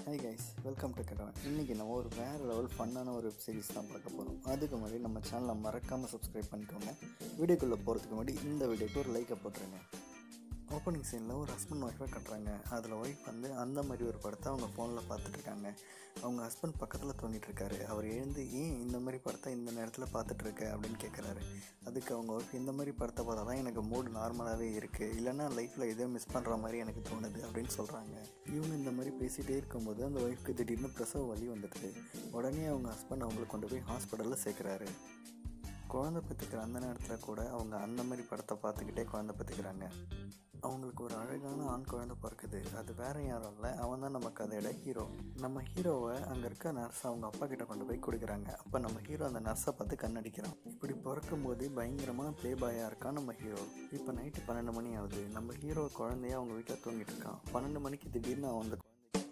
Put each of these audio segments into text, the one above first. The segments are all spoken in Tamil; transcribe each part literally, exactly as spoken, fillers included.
Hi guys, welcome to kettavan. இன்றைக்கி நம்ம ஒரு வேறு லெவல் ஃபன்னான ஒரு வெப் சீரிஸ் தான் பார்க்க போகிறோம். அதுக்கு முன்னாடி நம்ம சேனலை மறக்காமல் சப்ஸ்கிரைப் பண்ணிக்கோங்க. வீடியோக்குள்ளே போகிறதுக்கு முன்னாடி இந்த வீடியோக்கு ஒரு லைக்கை போட்டுருங்க. ஓப்பனிங் சீனில் ஒரு ஹஸ்பண்ட் ஒய்ஃபை கட்டுறாங்க. அதில் ஒய்ஃப் வந்து அந்த மாதிரி ஒரு படத்தை அவங்க ஃபோனில் பார்த்துட்ருக்காங்க. அவங்க ஹஸ்பண்ட் பக்கத்தில் தூங்கிட்டுருக்காரு. அவர் எழுந்து ஏன் இந்த மாதிரி படத்தை இந்த நேரத்தில் பார்த்துட்ருக்க அப்படின்னு கேட்குறாரு. அதுக்கு அவங்க ஒய்ஃப், இந்த மாதிரி படத்தை பார்த்தா தான் எனக்கு மூடு நார்மலாகவே இருக்குது, இல்லைனா லைஃப்பில் எதோ மிஸ் பண்ணுற மாதிரி எனக்கு தோணுது அப்படின்னு சொல்கிறாங்க. இவங்க இந்த மாதிரி பேசிகிட்டே இருக்கும்போது அந்த ஒய்ஃப்க்கு திடீர்னு பிரசவ வலி வந்துடுது. உடனே அவங்க ஹஸ்பண்ட் அவங்களை கொண்டு போய் ஹாஸ்பிட்டலில் சேர்க்குறாரு. குழந்தை பெற்றுக்கிற அந்த நேரத்தில் கூட அவங்க அந்த மாதிரி படத்தை பார்த்துக்கிட்டே குழந்தை பெற்றுக்கிறாங்க. அவங்களுக்கு ஒரு அழகான ஆண் குழந்தை பிறக்குது. அது வேறு யாரும் இல்லை, அவன் தான் நம்ம கதையோட ஹீரோ. நம்ம ஹீரோவை அங்கே இருக்க நர்ஸ் அவங்க அப்பா கிட்ட கொண்டு போய் கொடுக்குறாங்க. அப்போ நம்ம ஹீரோ அந்த நர்ஸை பார்த்து கண்ணடிக்கிறான். இப்படி பிறக்கும் போது பயங்கரமான ப்ளே பாயாக இருக்கான் நம்ம ஹீரோ. இப்போ நைட்டு பன்னெண்டு மணி ஆகுது. நம்ம ஹீரோ குழந்தைய அவங்க வீட்டில் தூங்கிட்டு இருக்கான். பன்னெண்டு மணிக்கு திடீர்னு அவன் அந்த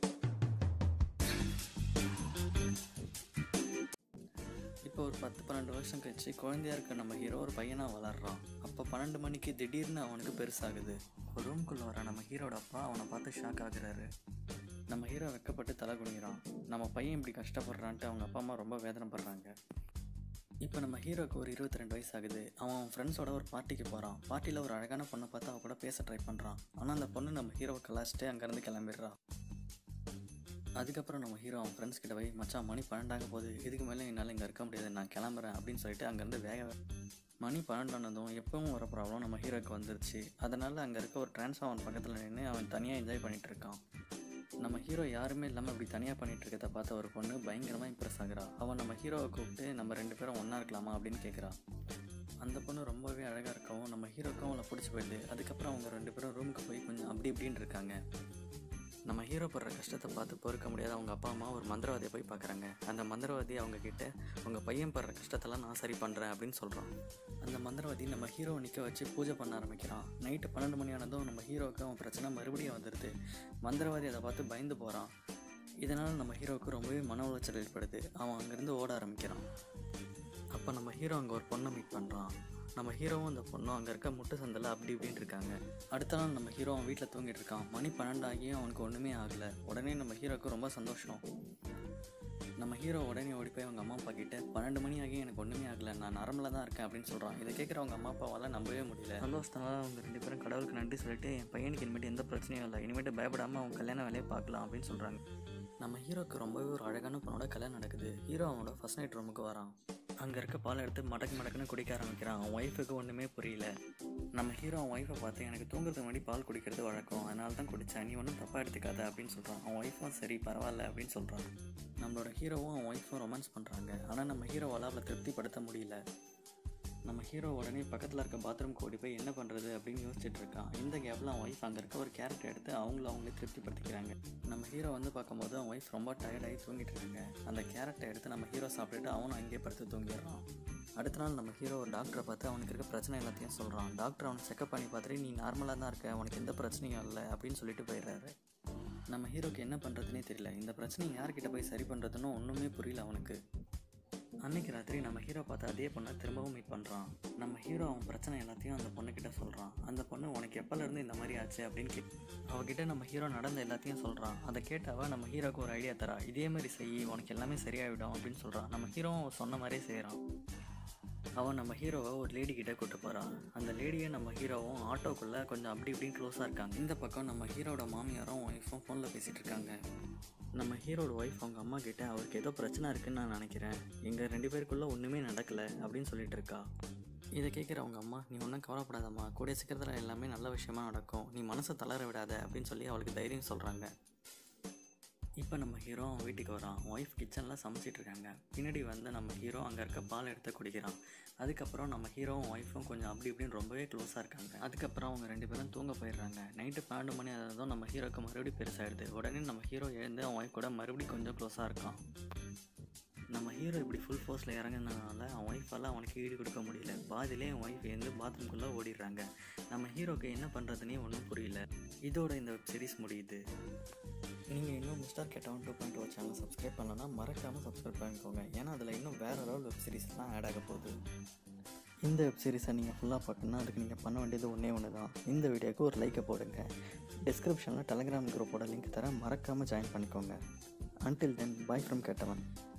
இப்போ ஒரு பத்து பன்னெண்டு வருஷம் கழிச்சு குழந்தையா இருக்க நம்ம ஹீரோ ஒரு பையனாக வளர்றான். அப்போ பன்னெண்டு மணிக்கு திடீர்னு அவனுக்கு பெருசாகுது. ஒரு ரூம்குள்ளே வர நம்ம ஹீரோட அப்பா அவனை பார்த்து ஷாக் ஆகுறாரு. நம்ம ஹீரோ வெக்கப்பட்டு தலை குனிகிறான். நம்ம பையன் இப்படி கஷ்டப்படுறான்ட்டு அவங்க அப்பா அம்மா ரொம்ப வேதனைப்படுறாங்க. இப்போ நம்ம ஹீரோக்கு ஒரு இருபத்தி ரெண்டு வயசு ஆகுது. அவன் அவன் ஃப்ரெண்ட்ஸோட ஒரு பார்ட்டிக்கு போகிறான். பார்ட்டியில் ஒரு அழகான பொண்ணை பார்த்து அவ கூட பேச ட்ரை பண்ணுறான். ஆனால் அந்த பொண்ணு நம்ம ஹீரோவை கலாச்சிட்டு அங்கேருந்து கிளம்பிடுறான். அதுக்கப்புறம் நம்ம ஹீரோ அவன் ஃப்ரெண்ட்ஸ் கிட்ட போய், மச்சான் மணி பன்னெண்டாக போகுது, இதுக்கு மேலே என்னால் இங்கே இருக்க முடியாது, நான் கிளம்புறேன் அப்படின்னு சொல்லிட்டு அங்கேருந்து வேக மணி பன்னெண்டானதும் எப்பவும் வர ப்ராப்ளம் நம்ம ஹீரோக்கு வந்துருச்சு. அதனால் அங்கே இருக்க ஒரு டிரான்ஸ்ஃபார்மர் பக்கத்தில் நின்று அவன் தனியாக என்ஜாய் பண்ணிகிட்டு இருக்கான். நம்ம ஹீரோ யாருமே இல்லாமல் இப்படி தனியாக பண்ணிகிட்டு இருக்கிறத பார்த்த ஒரு பொண்ணு பயங்கரமாக இம்ப்ரெஸ் ஆகுறா. அவன் நம்ம ஹீரோவை கூப்பிட்டு நம்ம ரெண்டு பேரும் ஒன்றா இருக்கலாமா அப்படின்னு கேட்குறா. அந்த பொண்ணு ரொம்பவே அழகாக இருக்கவும் நம்ம ஹீரோக்கும் அவளை பிடிச்சி போயிடுது. அதுக்கப்புறம் அவங்க ரெண்டு பேரும் ரூமுக்கு போய் கொஞ்சம் அப்படி இப்படின்னு இருக்காங்க. நம்ம ஹீரோ படுற கஷ்டத்தை பார்த்து பொறுக்க முடியாத அவங்க அப்பா அம்மா ஒரு மந்திரவாதியை போய் பார்க்குறாங்க. அந்த மந்திரவாதி அவங்க கிட்ட, உங்கள் பையன் படுற கஷ்டத்தெல்லாம் நான் சரி பண்ணுறேன் அப்படின்னு சொல்கிறான். அந்த மந்திரவாதி நம்ம ஹீரோவை நிற்க வச்சு பூஜை பண்ண ஆரம்பிக்கிறான். நைட்டு பன்னெண்டு மணி ஆனதும் நம்ம ஹீரோவுக்கு அவன் பிரச்சனை மறுபடியும் வந்துடுது. மந்திரவாதி அதை பார்த்து பயந்து போகிறான். இதனால் நம்ம ஹீரோவுக்கு ரொம்பவே மன உளைச்சல் ஏற்படுது. அவன் அங்கேருந்து ஓட ஆரம்பிக்கிறான். அப்போ நம்ம ஹீரோ அங்கே ஒரு பொண்ணை மீட் பண்ணுறான். நம்ம ஹீரோவும் அந்த பொண்ணும் அங்கே இருக்க முட்டு சந்தில் அப்படி இப்படின்னு இருக்காங்க. அடுத்த நாள் நம்ம ஹீரோ அவன் வீட்டில் தூங்கிட்டு இருக்கான். மணி பன்னெண்டு ஆகியும் அவனுக்கு ஒன்றுமே ஆகலை. உடனே நம்ம ஹீரோவுக்கு ரொம்ப சந்தோஷம். நம்ம ஹீரோ உடனே ஓடி போய் அவங்க அம்மா அப்பா கிட்ட, பன்னெண்டு மணி ஆகியும் எனக்கு ஒன்றுமே ஆகலை, நான் நார்மலாக தான் இருக்கேன் அப்படின்னு சொல்கிறான். இதை கேட்குற அவங்க அம்மா அப்பாவால் நம்பவே முடியல. சந்தோஷத்தினால அவங்க ரெண்டு பேரும் கடவுளுக்கு நன்றி சொல்லிட்டு, என் பையனுக்கு இனிமேட்டு எந்த பிரச்சனையும் இல்லை, இனிமேட்டு பயப்படாமல் அவங்க கல்யாண வேலையை பார்க்கலாம் அப்படின்னு சொல்கிறாங்க. நம்ம ஹீரோக்கு ரொம்பவே ஒரு அழகான பொண்ணோட கல்யாணம் நடக்குது. ஹீரோ அவனோட ஃபர்ஸ்ட் நைட் ரூமுக்கு வரான். அங்கே இருக்க பால் எடுத்து மடக்கு மடக்குன்னு குடிக்க ஆரம்பிக்கிறான். அவன் ஒய்ஃபுக்கு ஒன்றுமே புரியல. நம்ம ஹீரோ அவன் ஒய்ஃபை பார்த்து, எனக்கு தூங்குறதுக்கு முன்னாடி பால் குடிக்கிறது வழக்கம், அதனால தான் குடித்தேன், நீ ஒன்றும் தப்பாக எடுத்துக்காத அப்படின்னு சொல்கிறான். அவன் ஒய்ஃபும் சரி பரவாயில்ல அப்படின்னு சொல்கிறான். நம்மளோட ஹீரோவும் அவன் ஒய்ஃபும் ரொமான்ஸ் பண்ணுறாங்க. ஆனால் நம்ம ஹீரோவால் அவளை திருப்திப்படுத்த முடியல. நம்ம ஹீரோ உடனே பக்கத்தில் இருக்க பாத்ரூம்க்கு ஓடி போய் என்ன பண்ணுறது அப்படின்னு யோசிச்சுட்டு இருக்கான். இந்த கேப்பில் அவன் ஒய்ஃப் அங்கே இருக்க ஒரு கேரக்டர் எடுத்து அவங்கள அவங்களே திருப்திப்படுத்திக்கிறாங்க. நம்ம ஹீரோ வந்து பார்க்கும்போது அவன் ஒய்ஃப் ரொம்ப டயர்டாகி தூங்கிட்டு இருக்காங்க. அந்த கேரக்டர் எடுத்து நம்ம ஹீரோ சாப்பிட்டுட்டு அவனும் அங்கேயே படுத்து தூங்கிடுறான். அடுத்த நாள் நம்ம ஹீரோ ஒரு டாக்டரை பார்த்து அவனுக்கு இருக்க பிரச்சனை எல்லாத்தையும் சொல்கிறான். டாக்டர் அவனை செக்அப் பண்ணி பார்த்துட்டு, நீ நார்மலாக தான் இருக்க, அவனுக்கு எந்த பிரச்சனையும் இல்லை அப்படின்னு சொல்லிட்டு போயிடுறாரு. நம்ம ஹீரோக்கு என்ன பண்ணுறதுனே தெரியல. இந்த பிரச்சனையை யார்கிட்ட போய் சரி பண்ணுறதுன்னு ஒன்றுமே புரியல அவனுக்கு. அன்றைக்கி ராத்திரி நம்ம ஹீரோ பார்த்து அதே பொண்ணை திரும்பவும் மீட் பண்ணுறான். நம்ம ஹீரோ அவன் பிரச்சனை எல்லாத்தையும் அந்த பொண்ணுக்கிட்ட சொல்கிறான். அந்த பொண்ணு, உனக்கு எப்போலேருந்து இந்த மாதிரி ஆச்சு அப்படின்னு கேட் அவகிட்ட நம்ம ஹீரோ நடந்த எல்லாத்தையும் சொல்கிறான். அதை கேட்டவ நம்ம ஹீரோக்கு ஒரு ஐடியா தரா. இதே மாதிரி செய், உனக்கு எல்லாமே சரியாயிடும் அப்படின்னு சொல்கிறான். நம்ம ஹீரோவும் சொன்ன மாதிரியே செய்கிறான். அவன் நம்ம ஹீரோவை ஒரு லேடி கிட்டே கூப்பிட்டு போகிறான். அந்த லேடியை நம்ம ஹீரோவும் ஆட்டோக்குள்ளே கொஞ்சம் அப்படி இப்படின்னு க்ளோஸாக இருக்காங்க. இந்த பக்கம் நம்ம ஹீரோட மாமியாரும் ஒய்ஃபும் ஃபோனில் பேசிகிட்டு இருக்காங்க. நம்ம ஹீரோட ஒய்ஃப் அவங்க அம்மா கிட்ட, அவருக்கு ஏதோ பிரச்சனை இருக்குன்னு நான் நினைக்கிறேன், எங்கள் ரெண்டு பேருக்குள்ளே ஒன்றுமே நடக்கலை அப்படின்னு சொல்லிட்டு இருக்கா. இதை கேட்குற அவங்க அம்மா, நீ ஒன்றும் கவலைப்படாதம்மா, கூடிய சீக்கிரத்தில் எல்லாமே நல்ல விஷயமா நடக்கும், நீ மனசை தளர விடாத அப்படின்னு சொல்லி அவளுக்கு தைரியம் சொல்கிறாங்க. இப்போ நம்ம ஹீரோ அவன் வீட்டுக்கு வரான். ஒய்ஃப் கிச்சனில் சமைச்சிட்டு இருக்காங்க. பின்னாடி வந்து நம்ம ஹீரோ அங்கே இருக்க பால் எடுத்து குடிக்கிறான். அதுக்கப்புறம் நம்ம ஹீரோவும் ஒய்ஃபும் கொஞ்சம் அப்படி இப்படின்னு ரொம்பவே க்ளோஸாக இருக்காங்க. அதுக்கப்புறம் அவங்க ரெண்டு பேரும் தூங்க போயிடுறாங்க. நைட்டு பன்னெண்டு மணி ஆனதும் நம்ம ஹீரோக்கு மறுபடியும் பெருசாகிடுது. உடனே நம்ம ஹீரோ எழுந்து அவன் ஒய்ஃப் கூட மறுபடியும் கொஞ்சம் க்ளோஸாக இருக்கான். நம்ம ஹீரோ இப்படி ஃபுல் ஃபோர்ஸில் இறங்குனதுனால அவன் ஒய்ஃபால் அவனுக்கு ஈடு கொடுக்க முடியல. பாதிலே அவன் ஒய்ஃப் எழுந்து பாத்ரூம்குள்ளே ஓடிடுறாங்க. நம்ம ஹீரோக்கு என்ன பண்ணுறதுனே ஒன்றும் புரியல. இதோட இந்த வெப் சீரிஸ் முடியுது. நீங்கள் இன்னும் mister kettavan two point O channel subscribe பண்ணலன்னா மறக்காமல் சப்ஸ்கிரைப் பண்ணிக்கோங்க. ஏன்னா அதில் இன்னும் வேறு லெவல் வெப் சீரிஸ்லாம் ஆட் ஆக போகுது. இந்த வெப் சீரிஸை நீங்கள் ஃபுல்லாக பார்க்கணுன்னா அதுக்கு நீங்கள் பண்ண வேண்டியது ஒன்றே ஒன்று தான். இந்த வீடியோக்கு ஒரு லைக்கை போடுங்க. டிஸ்கிரிப்ஷனில் டெலிகிராம் குரூப்போட லிங்க் தரேன், மறக்காமல் ஜாயின் பண்ணிக்கோங்க. அன்டில் தென், பை ஃப்ரம் கெட்டவன்.